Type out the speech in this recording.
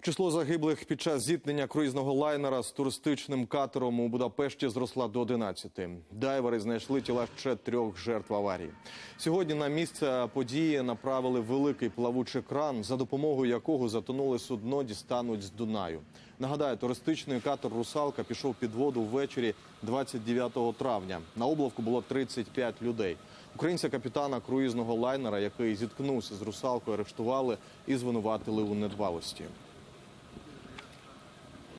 Число загиблих під час зіткнення круїзного лайнера з туристичним катером у Будапешті зросла до 11. Дайвери знайшли тіла ще 3 жертв аварії. Сьогодні на місце події направили великий плавучий кран, за допомогою якого затонуле судно дістануть з Дунаю. Нагадаю, туристичний катер «Русалка» пішов під воду ввечері 29 травня. На облавку було 35 людей. Українця-капітана круїзного лайнера, який зіткнувся з «Русалкою», арештували і звинуватили у недбалості.